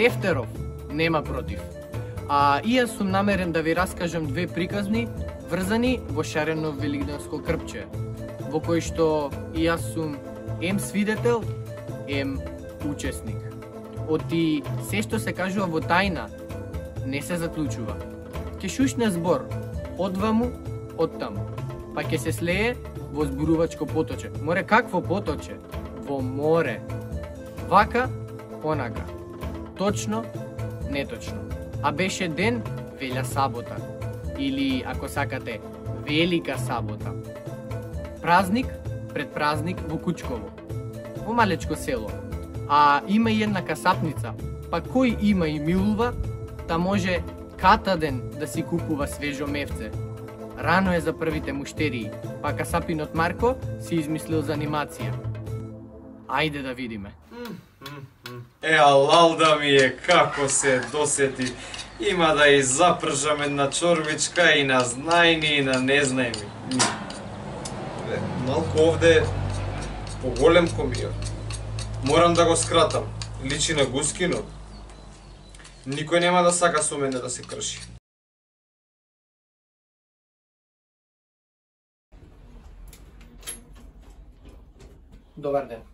Тефтеров нема против. А и јас сум намерен да ви раскажам две приказни врзани во шарено велигденско крпче, во кој што и јас сум ем свидетел, ем учесник. Оти се што се кажува во тајна не се заклучува. Ќе шушне збор одваму, оттаму, па ќе се слее во зборувачко поточе. Море какво поточе? Во море. Вака, онака. Точно, неточно. А беше ден, велја сабота. Или, ако сакате, велика сабота. Празник пред празник во Кучково, во малечко село. А има и една касапница, па кој има и милува, та може катаден да си купува свежо мевце. Рано е за првите муштерии, па касапинот Марко си измислил за анимација. Ајде да видиме. Алал да ми е, како се досети. Има да и запржам една чорбичка и на знајни и на незнајни. Малку овде поголем комиот. Морам да го скратам. Личи на гускино. Никој нема да сака со мене да се крши. Добар ден.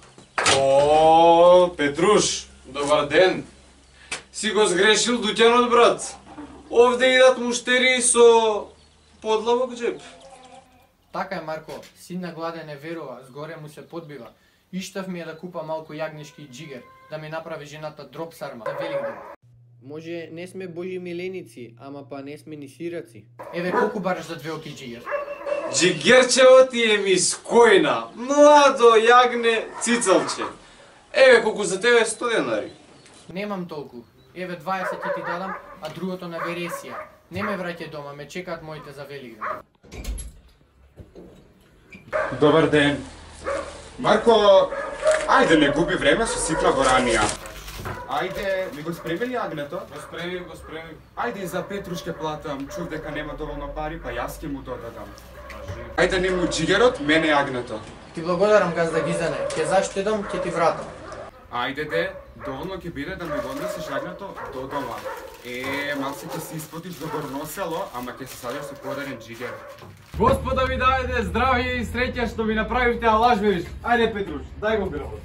О, Петруш, добар ден. Си го сгрешил дуќанот, брат. Овде идат муштерии со подлабок джеб. Така е, Марко, син на гладен не верува, згоре му се подбива. Иштав ми е да купа малку јагнешки джигер, да ми направи жената дроп сарма за Великден. Може не сме божи миленици, ама па не сме ни сираци. Еве, колку бараш за 2 оки джигер? Джигерчево ти е ми скојна, младо јагне цицалче. Еве, колку за тебе 100 денари. Немам толку. Еве 20 ти дадам, а другото на вересија. Не ме враќај дома, ме чекаат моите за Великден. Добар ден. Марко, ајде не губи време со ситла во ранија. Ајде, ми го спремили јагнето? Го спремив. Ајде и за Петруш ке платам, чув дека нема доволно пари, па јас ќе му додадам. Ајде не му джигерот, мене јагнето. Ти благодарам, газда Гизане. Ќе заштедам, ќе ти вратам. Ајде де, доволно ќе биде да ми го однесеш јагнето до дома. Малце ќе се испотиш до горносело, ама ќе се садиш со подарен джигер. Господа ви дајде здравје и среќа што ми направивте алажбевиш. Ајде, Петруш, дај го гработ.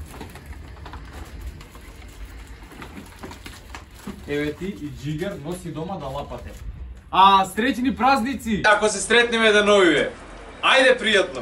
Еве ти и джигер носи дома да лапате. А среќни празници! Ако се сретнеме да новиве. Ајде, пријатно!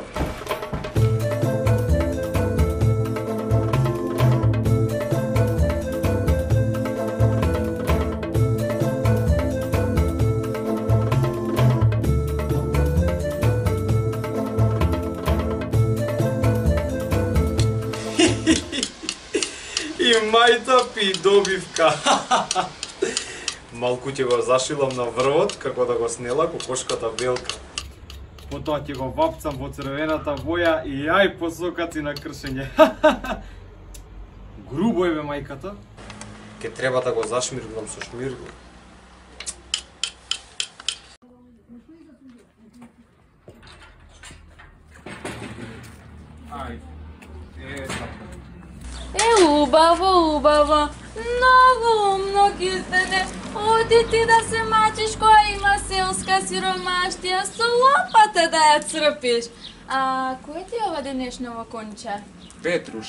И мајта пи добивка. Малку ќе го зашилам на врвот, како да го снела кокошката белка. Потоа ќе го вапцам во црвената боја и ај посокаци на кршење. Грубо е бе мајката. Ке треба да го зашмиргнам со шмиргла. Убаво, убаво. Многу умно, Гиздане. Оди ти да се мачиш која има селска сиромаштија, со лопата да ја црпиш. А кој ти е ова денешново конче? Петруш.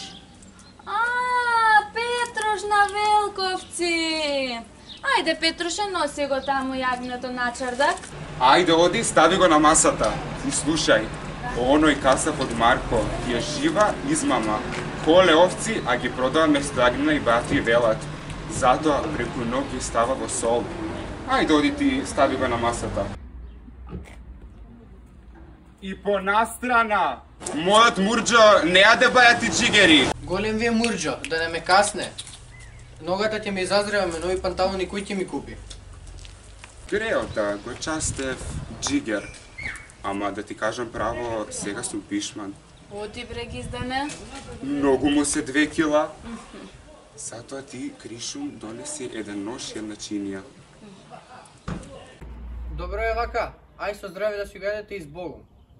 Петруш на Велковци. Ајде, Петруше, носи го таму јагнето на чардак. Ајде, оди, стави го на масата. И слушај, оној касап од Марко ја жива измама. Коле овци, а ги продава место јагнина и бати велат. Затоа преку ног ги става во сол. Ајде, оди ти, стави го на масата. И по настрана, мојот Мурџо не јаде бајати джигери. Голем ви е Мурџо, да не ме касне. Ногата ќе ме изазрева, ме нови панталони кој ќе ми купи? Греота, го частев джигер. Ама да ти кажам право, сега сум пишман. Оти бре, Гиздане. Многу му се 2 кила. Затоа ти, Кришум, донеси еден нож и една чинија. Добро е вака. Ај со здраве да си го јадете и с Богом.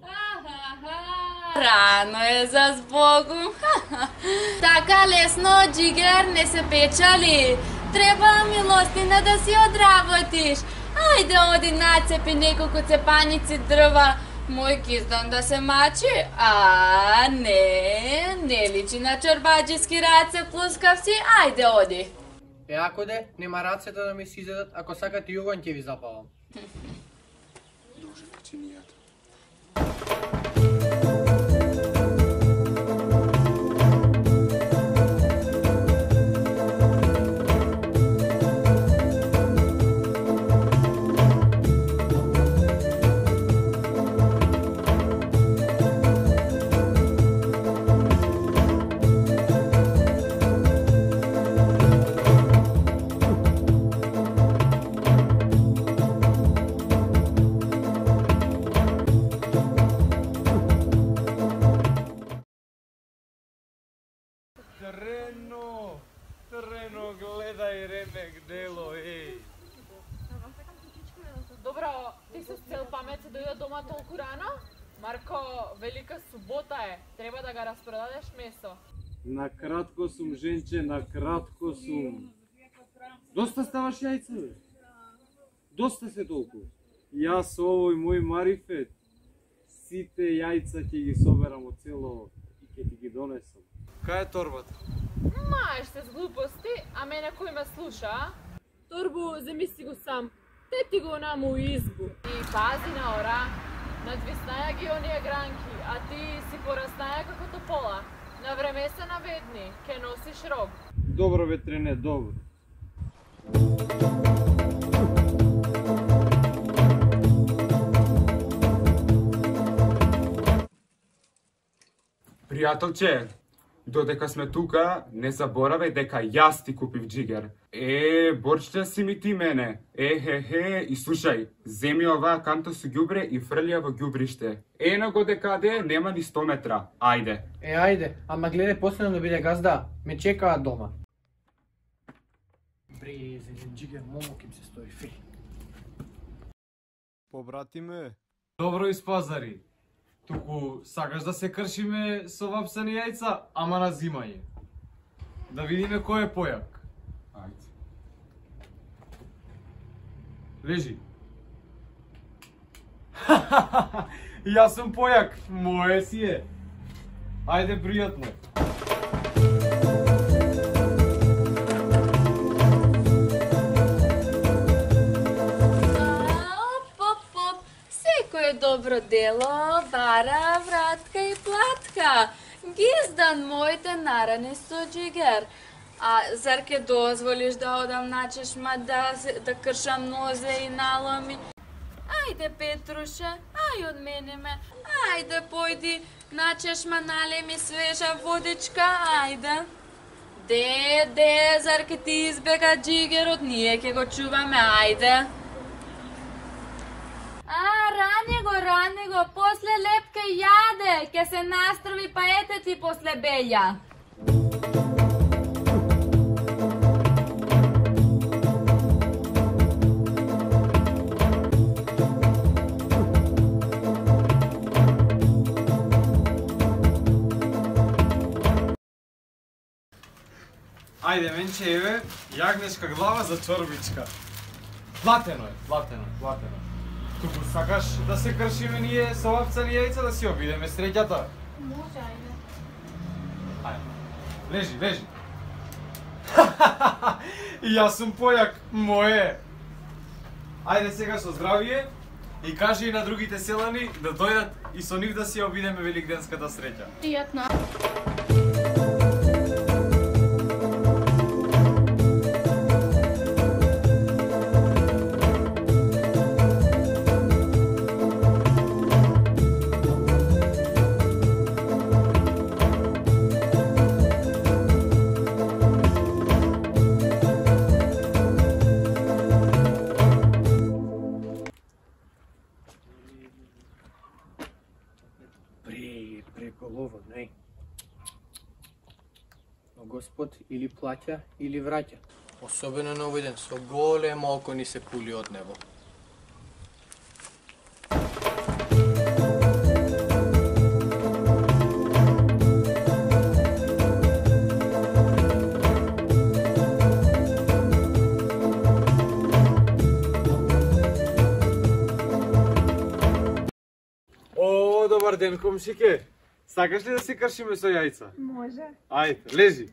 Рано е за збогум. Така лесно, джигер, не се печали. треба милостина да си одработиш. Ајде, оди нацепи неколку цепаници дрва. Мој Гиздан да се мачи? Не личи на чорбаджиски раце плускав си. Ајде, оди. Ако де, нема рацета да ми си изедат, ако сакате јоган ќе ви запалам. Друже, начинијата. Трено, гледај ремек дело, еј. Добро, ти со цел памет се дојде дома толку рано? Марко, велика субота е, треба да го распродадеш месо. На кратко сум, женче, на кратко сум. Доста ставаш јајца, бе? Доста се толку. Јас овој мој марифет, сите јајца ќе ги соберам од цело и ќе ти ги донесам. Кај е торбата? Маеш се с глупости, а мене кој ме слуша, а? Торбу, земи си го сам. Те ти го наму избу. И пази на ора, надвиснаја ги оние гранки, а ти си пораснаја како топола. На време се наведни, ке носиш рог. Добро, ветрене, добро. Пријателче, додека сме тука, не заборавај дека јас ти купив джигер. Борче си ми ти мене. И слушај, земи оваа канта со ѓубре и фрлија во ѓубриште. Ено го декаде, нема ни 100 метра. Ајде. Ајде, ама гледај последно да биде газда, ме чекаат дома. Бре, зелен джигер, момок им се стои, фе. Побратиме. Добро испазари. Туку сакаш да се кршиме со вапсани јајца, ама на зимање. Да видиме кој е појак. Ајде. Лежи. Јас сум појак, моје си е. Ајде, пријатно. Секој добро дело бара вратка и платка. Гиздан мој те нарани со джигер. А зар ке дозволиш да одам на чешма да кршам нозе и наломи? Ајде, Петруше, ај од мене ме. Ајде, појди на чешма, нале ми свежа водичка, ајде. Зар ке ти избега джигерот, ние ке го чуваме, ајде. Рани го, после лепке јаде, ке се настрови па ете ти после белја. Ајде, менче, еве, јагнешка глава за чорбичка. Платено е. Туку сакаш да се кршиме ние со вапцани јајца, да си обидеме среќата? Може, ајде. Ајде. Лежи. И јас сум појак, моје. Ајде сега со здравие и кажи и на другите селани да дојдат и со нив да си обидеме великденската среќа. Пријатно. Голова, не. Но Господ или плаќа, или враќа. Особено на овој ден, со големо око ни се пули од небо. Добар ден, комшике. Сакаш ли да се кршиме со јајца? Може. Ајде, лежи.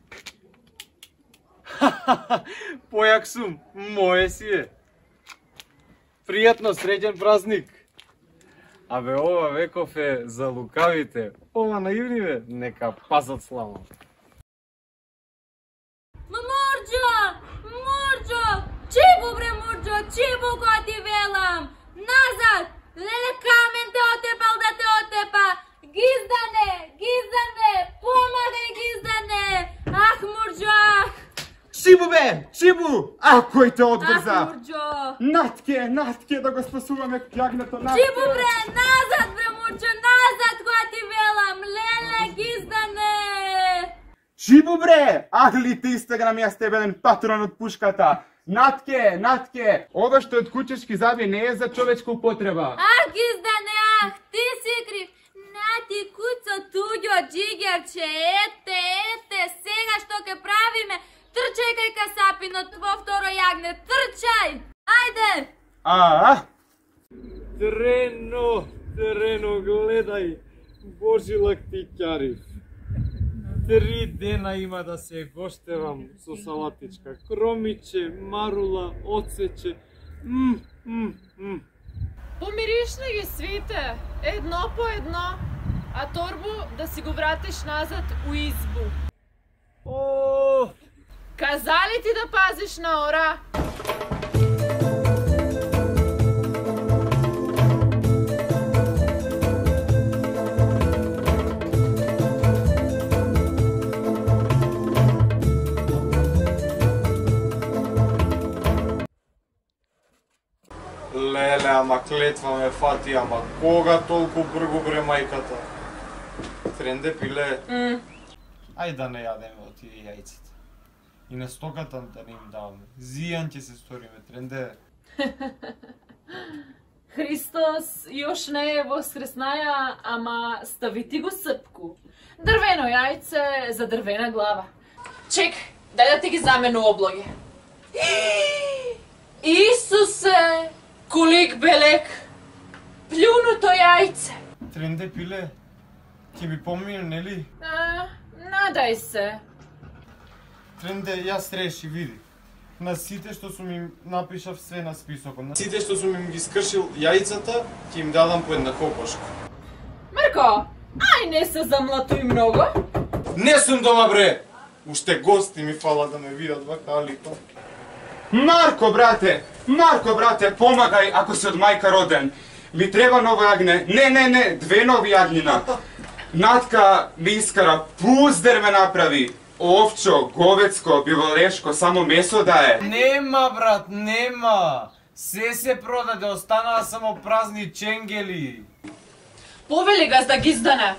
Појак сум, моје си е. Пријатно, среќен празник. Абе, ова веков е за лукавите. Ова наивниве, нека пазат слава. Мурџо! Мурџо! Чибу бре Мурџо, чибу кој ти велам! Назад! Леле камен те отепал да те отепа! Гиздане! Гиздане! Помагај Гиздане! Ах, Мурџо, ах! Чибу бе, Чибу! А, кој те Ах, одврза? Мурџо! Натке, да го спасуваме јагнето, Натке! Чибу бре, назад бре Мурџо, назад кој ти велам! Леле, Гиздане! Чибу бре! Ах ли ти Инстаграм, јас тебе еден патрон од пушката! Натке! Ова што е од кучешки заби не е за човечка употреба. Ах, Гиздане, ах, ти си крив! Нати куцо туѓо джигерче, ете, сега што ке правиме? Трчај кај касапинот, во второ јагне, трчај! Ајде! Трено, гледај. Божи лактикјарив. 3 дена има да се гоштевам со салатичка. Кромиче, марула, оцече. Помиришни ги свите, едно по едно, а торбу да си го вратиш назад у избу. О, Казали ти да пазиш на ора? леле, ама клетва ме фати, ама кога толку бргу бре мајката? Тренде пиле. Ај да не јадеме од тие јајците. И на стоката да не им даваме. Зијан ќе се сториме, Тренде. Христос још не е воскреснаја, ама ставити го српку. Дрвено јајце за дрвена глава. Чек, дај да ти ги замену облоге. Исусе, колик белек, плюнуто јајце. Тренде пиле, ќе ми помине, нели? Надај се. Тренде, јас реши, види. На сите што сум им напишав све на списокот. На сите што сум им ги скршил јајцата, ќе им дадам по една кокошка. Марко, ај не се замлатуј многу. Не сум дома, бре! Уште гости ми фала да ме видат вака алика. Марко, брате, помагај ако си од мајка роден. Ми треба ново јагне. Не, 2 нови јагнина. Натка ми искара, пуздер ме направи. Овчо, говецко, биволешко, само месо дае. Нема, брат, нема. Се продаде, останаа само празни ченгели. Повели газда Гиздане.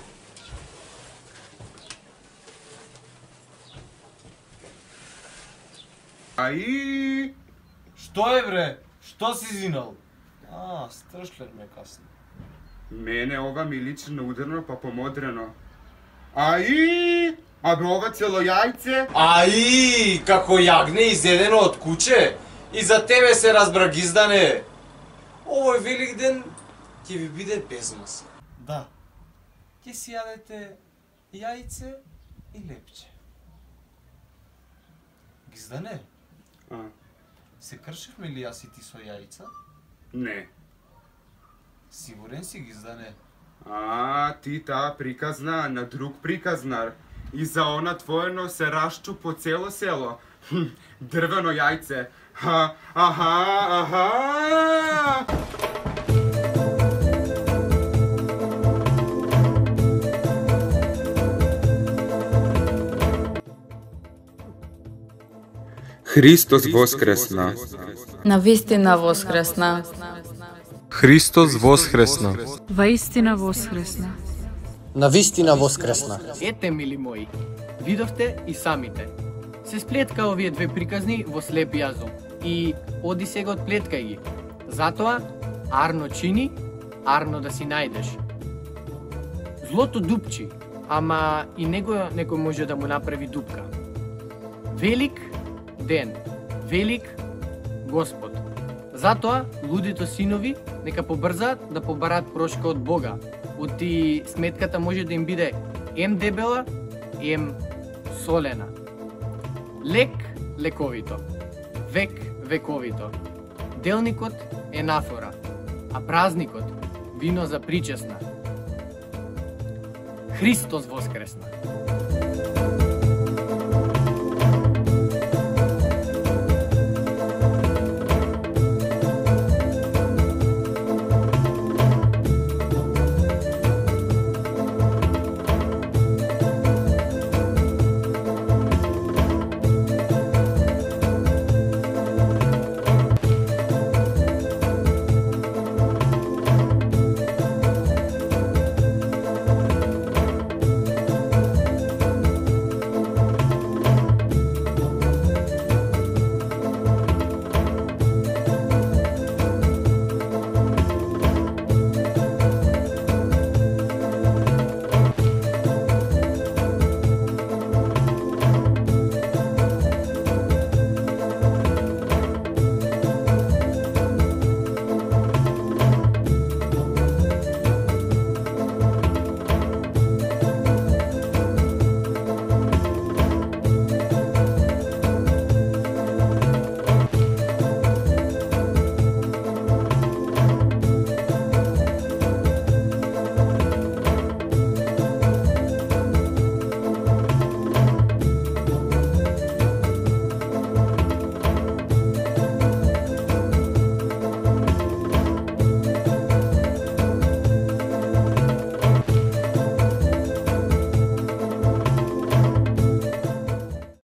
Ај, Што е, бре? Што си зинал? Стршлен ме касно. мене ова ми личи на ударно па помодрено. Ај, абе ова цело јајце? Ај, како јагне изедено од куче? И за тебе се разбра, Гиздане. Овој Великден ќе ви биде без маса. Да, ќе си јадете јајце и лепче. Гиздане, се кршевме ли јас и ти со јајца? Не. Сигурен си, Гиздане? Ти таа приказна на друг приказнар. И за она твоено се рашчу по цело село. Дрвено јајце. Аха. Христос воскресна. Навистина воскресна. Христос воскресна. Ваистина воскресна. Навистина воскресна. Ете, мили мои, видовте и самите. Се сплетка овие 2 приказни во слеп јазум и оди сега отплеткај ги. Затоа, арно чини, арно да си најдеш. Злото дупчи, ама и некој може да му направи дупка. Велик ден, велик Господ. Затоа, лудите синови нека побрзаат да побараат прошка од Бога, Оти сметката може да им биде ем дебела, ем солена. Лек лековито, век вековито. Делникот е нафора, а празникот вино за причесна. Христос воскресна!